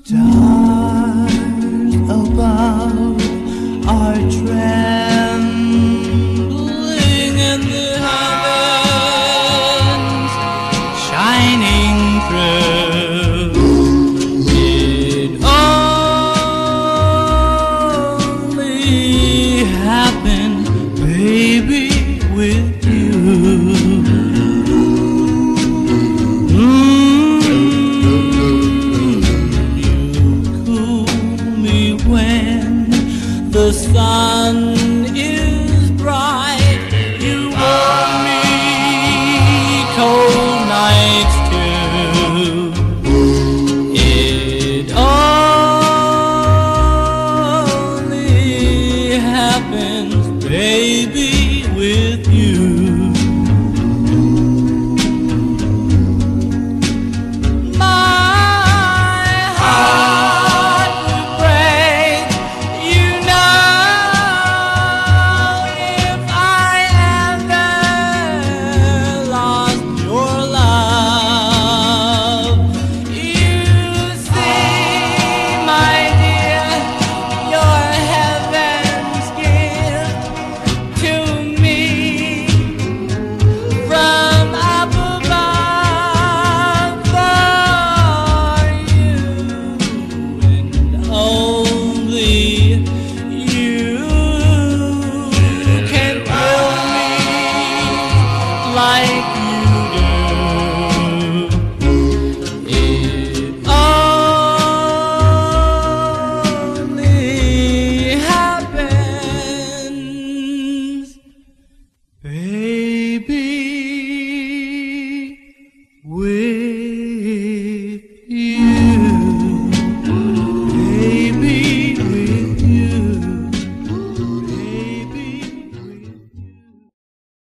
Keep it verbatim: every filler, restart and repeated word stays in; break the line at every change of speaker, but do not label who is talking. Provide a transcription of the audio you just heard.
Stars above are trembling in the heavens, shining through. It only happened, baby, with you. The sun is bright, you warm me cold nights too. It only happens, baby, with you. Like you do. It only happens, baby, with you.